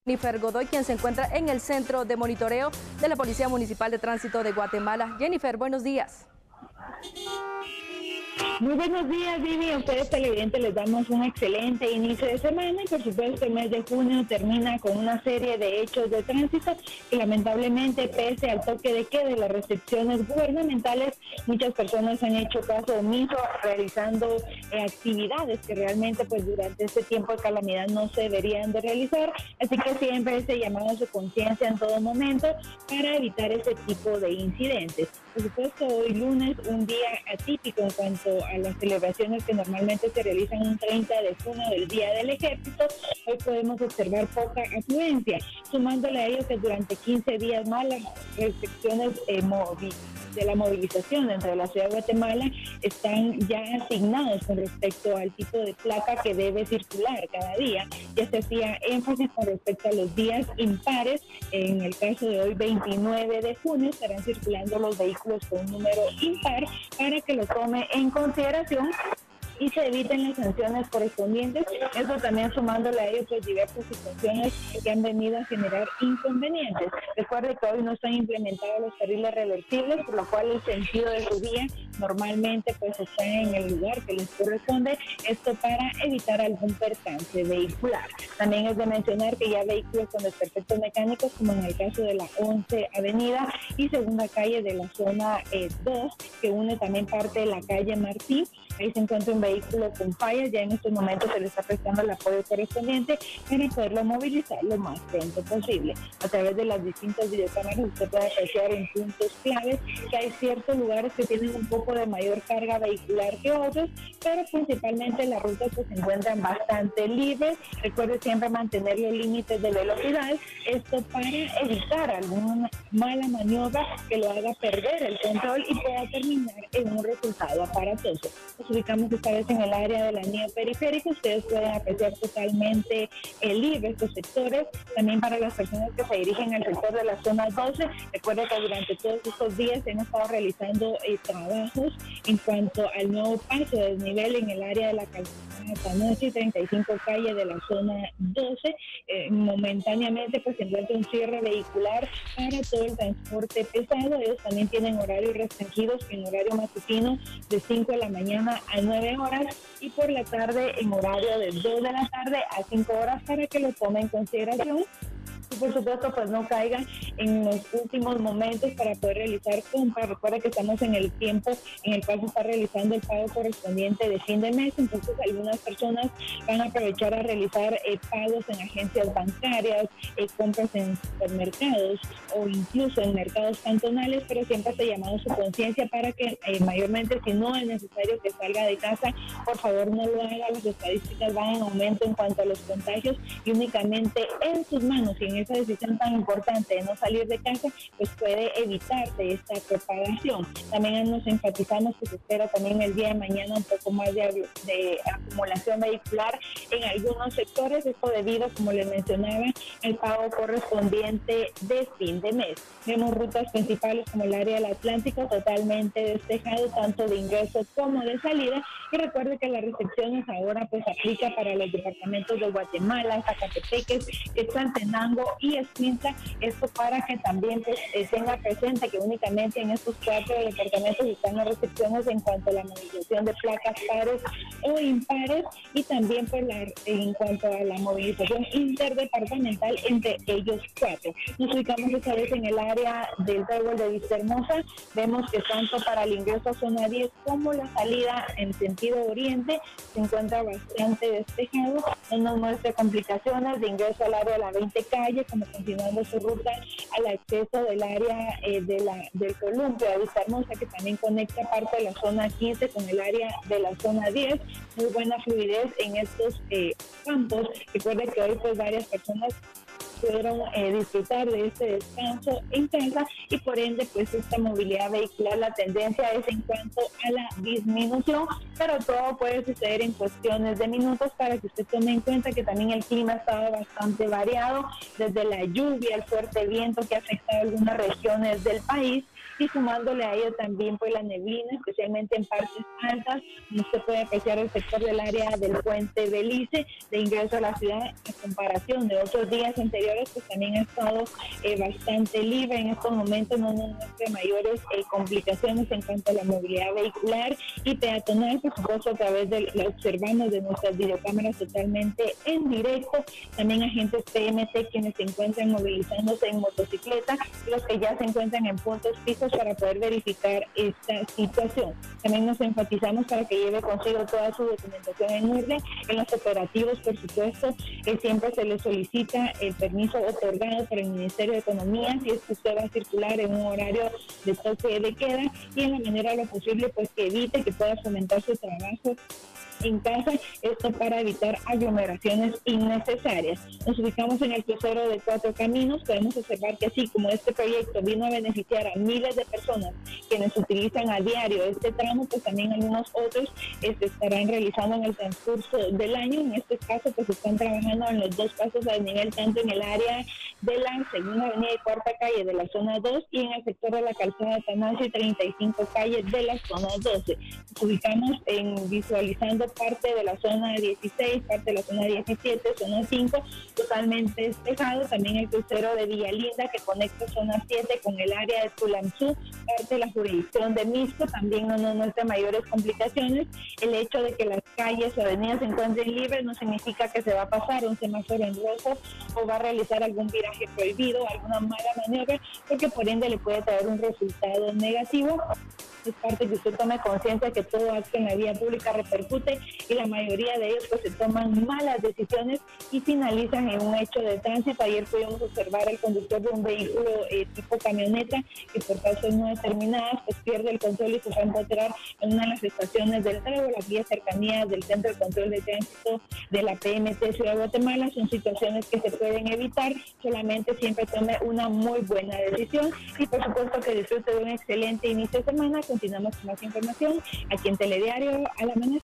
Jennifer Godoy, quien se encuentra en el centro de monitoreo de la Policía Municipal de Tránsito de Guatemala. Jennifer, buenos días. Muy buenos días, Vivi. A ustedes televidentes les damos un excelente inicio de semana y por supuesto el mes de junio termina con una serie de hechos de tránsito que lamentablemente, pese al toque de queda y las restricciones gubernamentales, muchas personas han hecho caso omiso realizando actividades que realmente pues durante este tiempo de calamidad no se deberían de realizar, así que siempre se llamado a su conciencia en todo momento para evitar ese tipo de incidentes. Por supuesto, hoy lunes, un día atípico en cuanto a las celebraciones que normalmente se realizan un 30 de junio del Día del Ejército, hoy podemos observar poca afluencia, sumándole a ello que durante 15 días más las restricciones de la movilización dentro de la ciudad de Guatemala están ya asignados con respecto al tipo de placa que debe circular cada día. Ya se hacía énfasis con respecto a los días impares. En el caso de hoy, 29 de junio, estarán circulando los vehículos con un número impar para que lo tome en consideración y se eviten las sanciones correspondientes. Eso también sumándole a ello pues diversas situaciones que han venido a generar inconvenientes. Recuerde que hoy no están implementados los carriles reversibles, por lo cual el sentido de su vía normalmente pues está en el lugar que les corresponde, esto para evitar algún percance vehicular. También es de mencionar que ya vehículos con desperfectos mecánicos, como en el caso de la 11 Avenida y segunda calle de la zona 2, que une también parte de la calle Martí, ahí se encuentra un vehículo con fallas, ya en estos momentos se le está prestando el apoyo correspondiente para poderlo movilizar lo más pronto posible. A través de las distintas videocámaras usted puede apreciar en puntos claves que hay ciertos lugares que tienen un poco de mayor carga vehicular que otros, pero principalmente las rutas pues, se encuentran bastante libres. Recuerde siempre mantener los límites de velocidad, esto para evitar alguna mala maniobra que lo haga perder el control y pueda terminar en un resultado aparatoso. Nos ubicamos esta vez en el área del anillo periférico, ustedes pueden apreciar totalmente libre estos sectores. También para las personas que se dirigen al sector de la zona 12, recuerden que durante todos estos días hemos estado realizando trabajos en cuanto al nuevo paso de desnivel en el área de la calzada Tanoche y 35 calle de la zona 12. Momentáneamente pues se encuentra un cierre vehicular para todo el transporte pesado. Ellos también tienen horarios restringidos en horario matutino de 5 de la mañana a 9 horas y por la tarde en horario de 2 de la tarde a 5 horas para que lo tome en consideración. Y por supuesto pues no caigan en los últimos momentos para poder realizar compras. Recuerda que estamos en el tiempo en el cual se está realizando el pago correspondiente de fin de mes, entonces algunas personas van a aprovechar a realizar pagos en agencias bancarias, compras en supermercados o incluso en mercados cantonales, pero siempre se ha llamado su conciencia para que mayormente si no es necesario que salga de casa, por favor no lo haga. Las estadísticas van en aumento en cuanto a los contagios y únicamente en sus manos y en esa decisión tan importante de no salir de casa, pues puede evitarse esta propagación. También nos enfatizamos que se espera también el día de mañana un poco más de acumulación vehicular en algunos sectores, esto debido, como les mencionaba, al pago correspondiente de fin de mes. Vemos rutas principales como el área del Atlántico totalmente despejado, tanto de ingreso como de salida, y recuerde que las restricciones ahora pues aplica para los departamentos de Guatemala, Zacatepeques, Quetzaltenango y Escuintla, esto para que también pues, tenga presente que únicamente en estos 4 departamentos están las restricciones en cuanto a la movilización de placas pares o impares y también pues en cuanto a la movilización interdepartamental entre ellos 4. Nos ubicamos esta vez en el área del Trébol de Vistahermosa, vemos que tanto para el ingreso a zona 10 como la salida en sentido oriente se encuentra bastante despejado, no nos muestra complicaciones de ingreso al área de la 20 calle, como continuando su ruta al acceso del área del columpio de Vistahermosa, que también conecta parte de la zona 15 con el área de la zona 10. Muy buena fluidez en estos campos. Recuerde que hoy pues varias personas pudieron disfrutar de este descanso en casa y por ende pues esta movilidad vehicular, la tendencia es en cuanto a la disminución, pero todo puede suceder en cuestiones de minutos para que usted tome en cuenta que también el clima ha estado bastante variado, desde la lluvia, el fuerte viento que ha afectado algunas regiones del país y sumándole a ello también pues la neblina, especialmente en partes altas. Usted puede apreciar el sector del área del puente Belice de ingreso a la ciudad en comparación de otros días anteriores. anteriores, pues también ha estado bastante libre. En estos momentos no hay mayores complicaciones en cuanto a la movilidad vehicular y peatonal. Por supuesto, a través de la observamos de nuestras videocámaras totalmente en directo. También agentes PMT quienes se encuentran movilizándose en motocicleta, los que ya se encuentran en puntos fijos para poder verificar esta situación. También nos enfatizamos para que lleve consigo toda su documentación en orden. En los operativos, por supuesto, siempre se le solicita el permiso otorgado por el Ministerio de Economía si es que usted va a circular en un horario de toque de queda, y en la manera de lo posible pues que evite que pueda fomentar su trabajo en casa, esto para evitar aglomeraciones innecesarias. Nos ubicamos en el crucero de Cuatro Caminos. Podemos observar que así como este proyecto vino a beneficiar a miles de personas quienes utilizan a diario este tramo, pues también algunos otros se estarán realizando en el transcurso del año. En este caso pues están trabajando en los dos pasos a nivel, tanto en el área de la segunda avenida y cuarta calle de la zona 2 y en el sector de la calzada Atanasio y 35 calles de la zona 12. Nos ubicamos visualizando parte de la zona 16, parte de la zona 17, zona 5, totalmente despejado. También el crucero de Villalinda que conecta zona 7 con el área de Tulamzú, parte de la jurisdicción de Misco, también no es de mayores complicaciones. El hecho de que las calles o avenidas se encuentren libres no significa que se va a pasar un semáforo en rojo o va a realizar algún viraje prohibido, alguna mala maniobra, porque por ende le puede traer un resultado negativo. Es parte que usted tome conciencia que todo acto en la vía pública repercute y la mayoría de ellos pues se toman malas decisiones y finalizan en un hecho de tránsito. Ayer pudimos observar al conductor de un vehículo tipo camioneta que por causas no determinadas pues pierde el control y se va a empotrar en una de las estaciones del Trébol, las vías cercanías del Centro de Control de Tránsito de la PMT Ciudad de Guatemala. Son situaciones que se pueden evitar, solamente siempre tome una muy buena decisión y por supuesto que disfrute de un excelente inicio de semana. Continuamos con más información aquí en Telediario al amanecer.